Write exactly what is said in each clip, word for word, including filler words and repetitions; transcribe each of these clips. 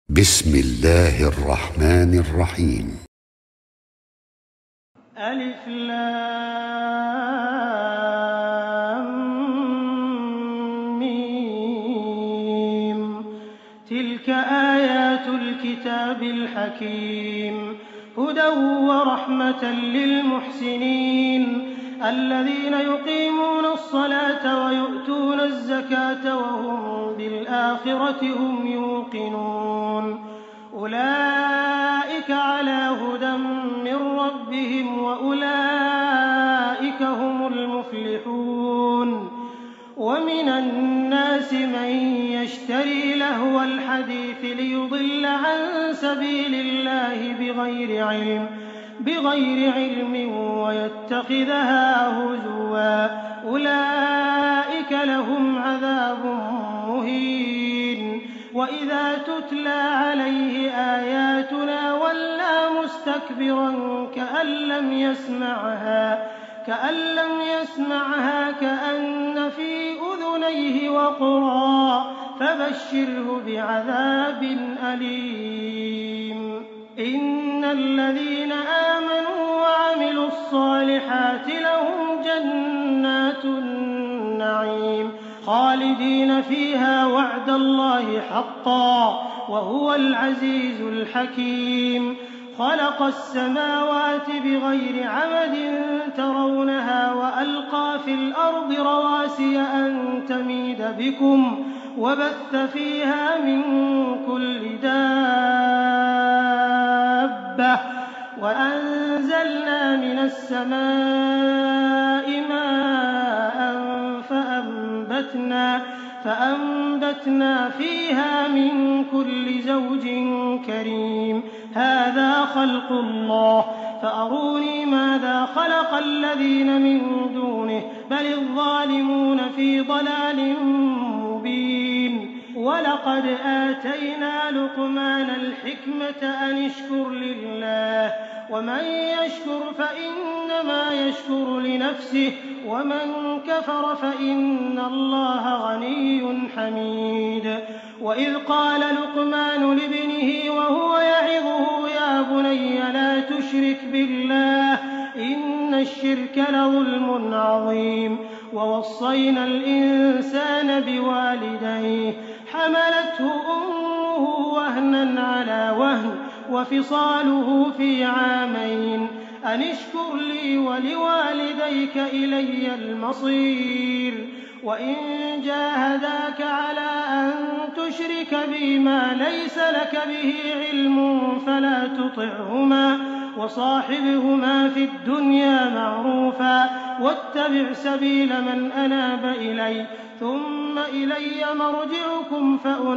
بسم الله الرحمن الرحيم. ألف لام ميم. تلك آيات الكتاب الحكيم، هدى ورحمة للمحسنين الذين يقيمون الصلاة ويؤتون الزكاة وهم بالآخرة هم يوقنون. أولئك على هدى من ربهم وأولئك هم المفلحون. ومن الناس من يشتري لهو الحديث ليضل عن سبيل الله بغير علم بغير علم ويتخذها هزوا، أولئك لهم عذاب مهين. وإذا تتلى عليه آياتنا ولى مستكبرا كأن لم يسمعها كأن لم يسمعها كأن في أذنيه وقرا، فبشره بعذاب أليم. إن الذين آمنوا وعملوا الصالحات لهم جنات النعيم خالدين فيها وعد الله حقا وهو العزيز الحكيم. خلق السماوات بغير عمد ترونها وألقى في الأرض رواسي أن تميد بكم وبث فيها من كل دابة وأنزلنا من السماء ماء فأنبتنا, فأنبتنا فيها من كل زوج كريم. هذا خلق الله فأروني ماذا خلق الذين من دونه بل الظالمون في ضلال مبين. ولقد آتينا لقمان الحكمة أن اشكر لله ومن يشكر فإنما يشكر لنفسه ومن كفر فإن الله غني حميد. وإذ قال لقمان لابنه وهو يعظه يا بني لا تشرك بالله إن الشرك لظلم عظيم. ووصينا الإنسان بوالديه حملته أمه وهنا على وهن وفصاله في عامين أن اشكر لي ولوالديك إلي المصير. وإن جاهداك على أن تشرك بي ما ليس لك به علم فلا تطعهما وصاحبهما في الدنيا معروفا واتبع سبيل من أناب إلي ثم إلي مرجعكم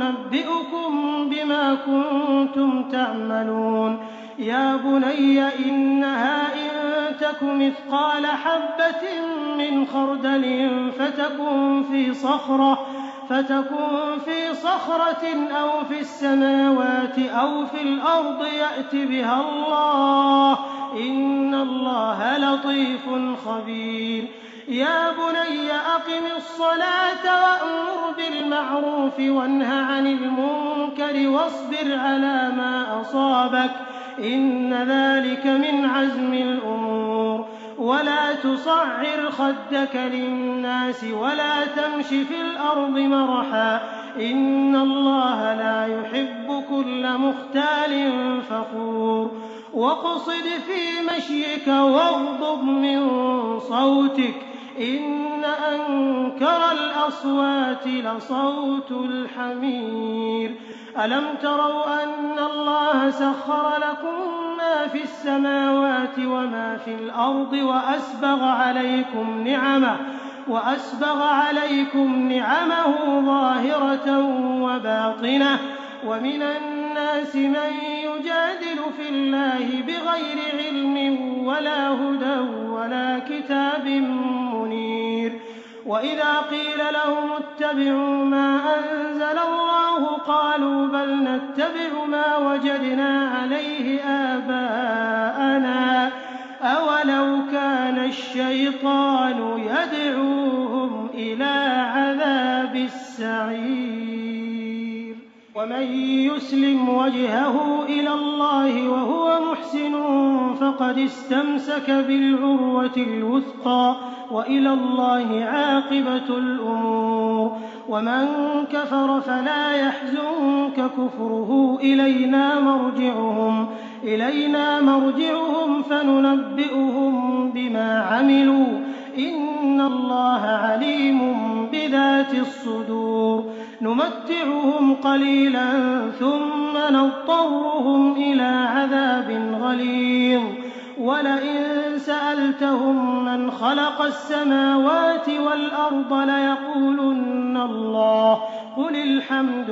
فأنبئكم بما كنتم تعملون. يا بني إنها إن تك مثقال حبة من خردل فتكن في صخرة فتكن في صخرة أو في السماوات أو في الأرض يأت بها الله إن الله لطيف خبير. يا بني أقم الصلاة وأمر بالمعروف وانه عن المنكر واصبر على ما أصابك إن ذلك من عزم الأمور. ولا تصعر خدك للناس ولا تمش في الأرض مرحا إن الله لا يحب كل مختال فخور. واقصد في مشيك واغضض من صوتك إن أنكر الأصوات لصوت الحمير. ألم تروا أن الله سخر لكم ما في السماوات وما في الأرض وأسبغ عليكم نعمه وأسبغ عليكم نعمه ظاهرة وباطنة. ومن الناس من يجادل في الله بغير علم ولا هدى ولا كتاب منير. وإذا قيل لهم اتبعوا ما أنزل الله قالوا بل نتبع ما وجدنا عليه آباءنا أولو كان الشيطان يدعوهم إلى عذاب السعير. ومن يسلم وجهه إلى الله وهو محسن فقد استمسك بالعروة الوثقى وإلى الله عاقبة الأمور. ومن كفر فلا يحزنك كفره إلينا مرجعهم إلينا مرجعهم فننبئهم بما عملوا إن الله عليم بذات الصدور. نمتعهم قليلا ثم نضطرهم إلى عذاب غليظ. ولئن سألتهم من خلق السماوات والأرض ليقولن الله قل الحمد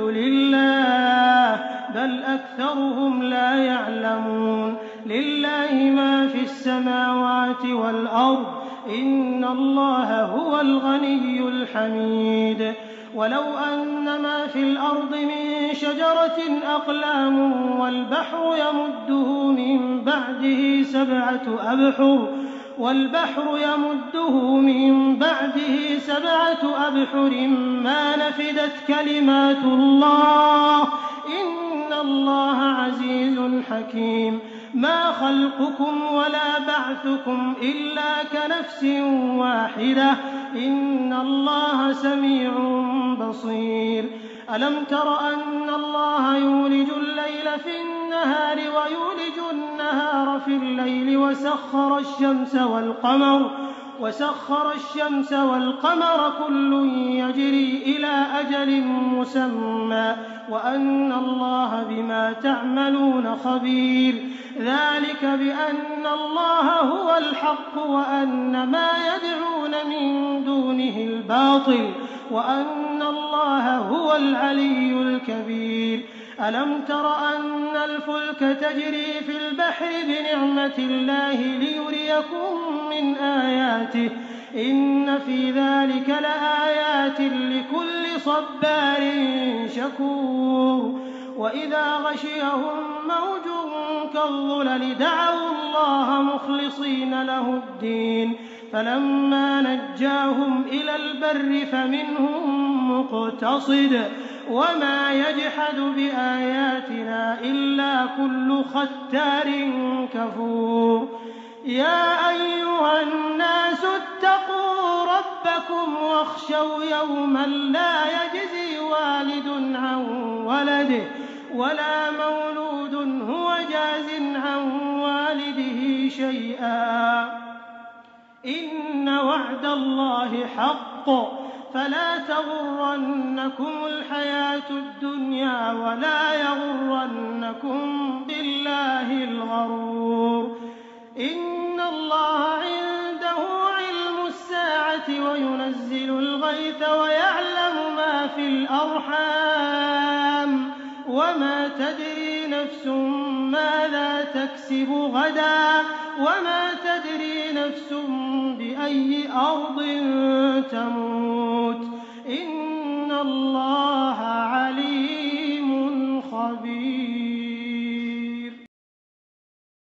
لله بل أكثرهم لا يعلمون. لله ما في السماوات والأرض إن الله هو الغني الحميد. ولو أن ما في الأرض من شجرة أقلام والبحر يمده من بعده سبعة أبحر والبحر يمده من بعده سبعة أبحر ما نفدت كلمات الله إن الله عزيز حكيم. ما خلقكم ولا بعثكم إلا كنفس واحدة إن الله سميع بصير. ألم تر أن الله يولج الليل في النهار ويولج النهار في الليل وسخر الشمس والقمر وسخر الشمس والقمر كل يجري إلى أجل مسمى وأن الله بما تعملون خبير. ذلك بأن الله هو الحق وأن ما يدعون من دونه الباطل وأن الله هو العلي الكبير. ألم تر أن الفلك تجري في البحر بنعمة الله ليريكم من آياته إن في ذلك لآيات لكل صبار شكور. وإذا غشيهم موج كالظلل دعوا الله مخلصين له الدين فلما نجاهم إلى البر فمنهم مقتصد وما يجحد بآياتنا إلا كل ختار كفور. يا أيها الناس اتقوا ربكم واخشوا يوما لا يجزي والد عن ولده ولا مولود هو جاز عن والده شيئا إن وعد الله حق فلا تغرنكم الحياة الدنيا ولا يغرنكم بالله الغرور. إن الله عنده علم الساعة وينزل الغيث ويعلم ما في الأرحام وما تدري نفس ماذا تكسب غدا وما تدري نفس بأي أرض